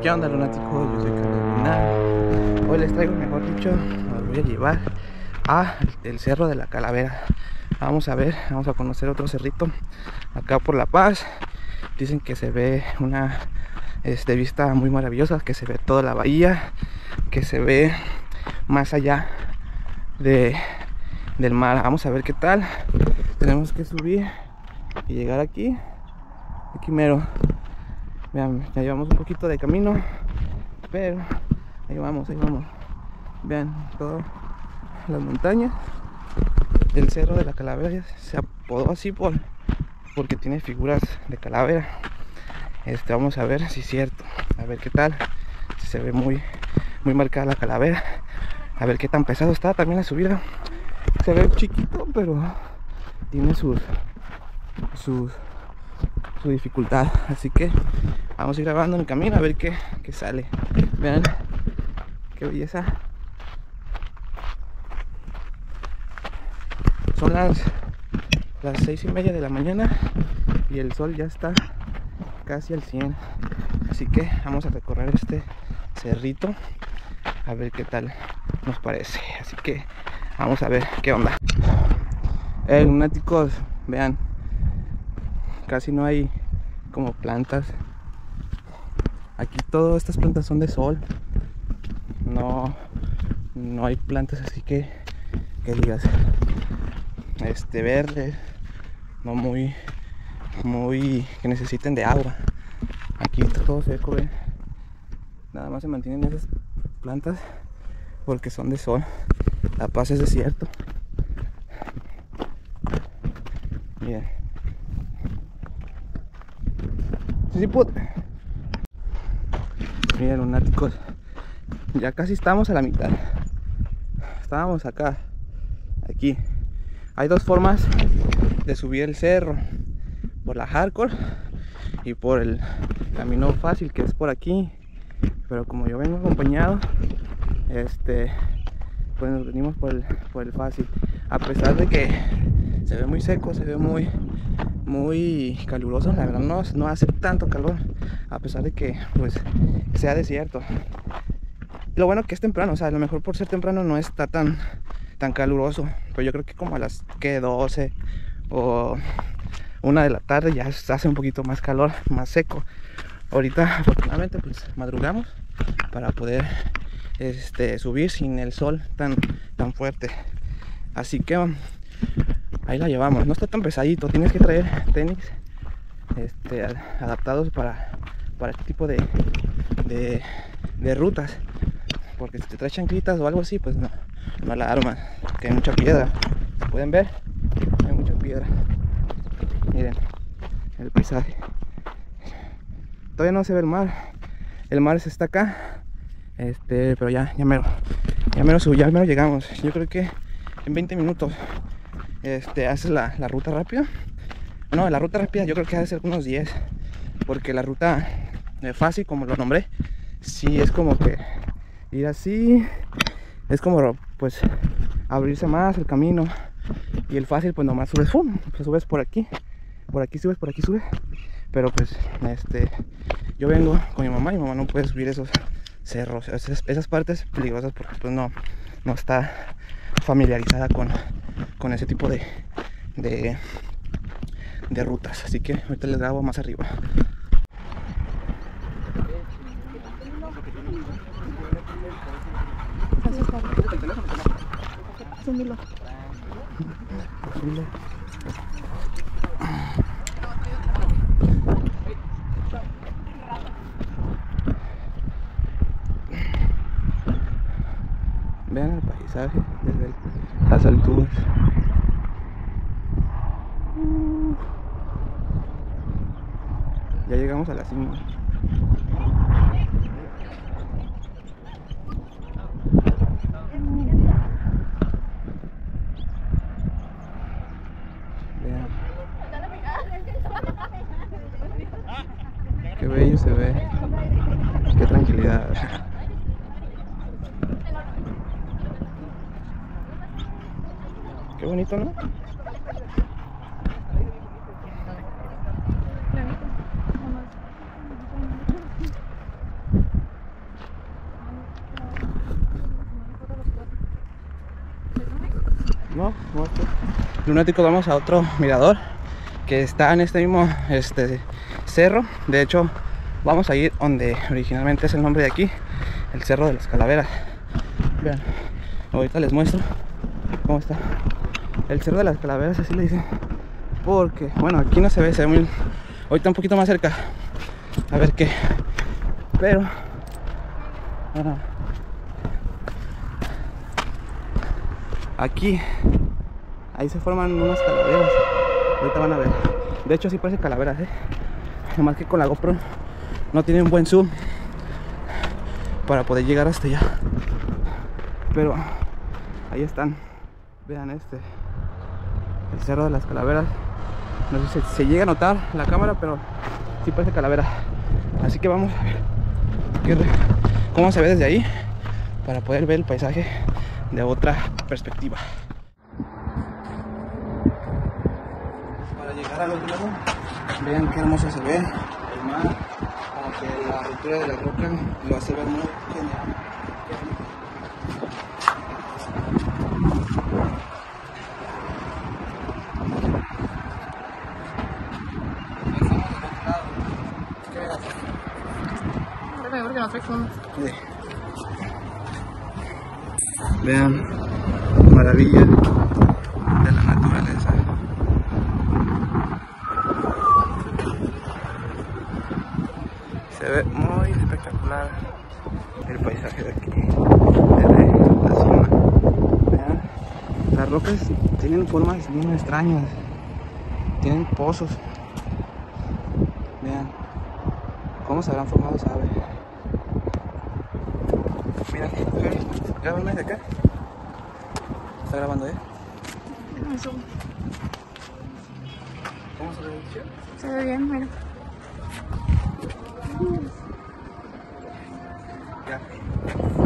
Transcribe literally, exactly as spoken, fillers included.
¿Qué onda, lunáticos? Yo soy Carlos Lunar. Hoy les traigo, mejor dicho, los voy a llevar a el Cerro de la Calavera. Vamos a ver, vamos a conocer otro cerrito acá por La Paz. Dicen que se ve una este, vista muy maravillosa, que se ve toda la bahía, que se ve más allá de, del mar. Vamos a ver qué tal. Tenemos que subir y llegar aquí, aquí mero. Vean, ya llevamos un poquito de camino, pero ahí vamos, ahí vamos. Vean todas las montañas. El Cerro de la Calavera se apodó así por porque tiene figuras de calavera. Este, vamos a ver si es cierto, a ver qué tal, si se ve muy, muy marcada la calavera, a ver qué tan pesado está también la subida. Se ve chiquito, pero tiene sus, sus, su dificultad, así que vamos a ir grabando en el camino a ver qué, qué sale. Vean qué belleza. Son las las seis y media de la mañana y el sol ya está casi al cien, así que vamos a recorrer este cerrito a ver qué tal nos parece. Así que vamos a ver qué onda. Eh, lunáticos, vean, casi no hay como plantas. Aquí todas estas plantas son de sol. No, no hay plantas así que, que digas, este, verdes, no muy, muy, que necesiten de agua. Aquí está todo seco, ¿ven? Nada más se mantienen esas plantas porque son de sol. La Paz es desierto. Bien. Sí, sí, put. Miren, lunáticos, ya casi estamos a la mitad. Estábamos acá, aquí. Hay dos formas de subir el cerro: por la hardcore y por el camino fácil, que es por aquí. Pero como yo vengo acompañado, este, pues nos venimos por el, por el fácil. A pesar de que se ve muy seco, se ve muy, muy caluroso, la verdad no, no hace tanto calor, a pesar de que pues sea desierto. Lo bueno que es temprano, o sea, a lo mejor por ser temprano no está tan, tan caluroso, pero yo creo que como a las que doce o una de la tarde ya hace un poquito más calor, más seco. Ahorita afortunadamente pues madrugamos para poder este, subir sin el sol tan, tan fuerte, así que ahí la llevamos. No está tan pesadito, tienes que traer tenis este, adaptados para, para este tipo de, de, de rutas, porque si te traes chanclitas o algo así pues no, no la armas, que hay mucha piedra. Pueden ver, hay mucha piedra. Miren el paisaje. Todavía no se ve el mar, el mar está acá, este, pero ya, ya mero, ya mero subí, ya mero llegamos. Yo creo que en veinte minutos este, haces la, la ruta rápida. No, la ruta rápida yo creo que ha de ser unos diez, porque la ruta eh, fácil, como lo nombré, sí es como que ir así, es como pues abrirse más el camino. Y el fácil pues nomás subes, ¡fum! Pues subes por aquí, por aquí subes, por aquí subes. Pero pues este, yo vengo con mi mamá y mi mamá no puede subir esos cerros, esas, esas partes peligrosas, porque pues no, no está familiarizada con, con ese tipo de, de, de rutas. Así que ahorita les grabo más arriba. Vean el paisaje desde el, las alturas. Uh, ya llegamos a la cima. Vean qué bello se ve, qué tranquilidad. Qué bonito, ¿no? lunáticos vamos a otro mirador que está en este mismo este, cerro. De hecho, vamos a ir donde originalmente es el nombre de aquí, el Cerro de las Calaveras. Vean, ahorita les muestro cómo está el Cerro de las Calaveras, así le dicen, porque, bueno, aquí no se ve, se ve muy, ahorita un poquito más cerca, a ver qué, pero, bueno, aquí, ahí se forman unas calaveras, ahorita van a ver, de hecho sí parece calaveras, eh, nomás que con la GoPro no tiene un buen zoom para poder llegar hasta allá, pero ahí están, vean este, el Cerro de las Calaveras. No sé si se llega a notar la cámara, pero sí parece calavera. Así que vamos a ver qué, cómo se ve desde ahí para poder ver el paisaje de otra perspectiva. Para llegar al otro lado, vean qué hermoso se ve el mar, como que la altura de la roca lo hace ver muy genial. Que no trae fondo. Sí. Vean, maravilla de la naturaleza. Se ve muy espectacular el paisaje de aquí, desde la cima. Vean, las rocas tienen formas bien extrañas, tienen pozos. Vean cómo se habrán formado, sabe. Mira, grábame de acá. ¿Está grabando, eh? ¿Cómo se ve? Se ve bien, mira. Ya.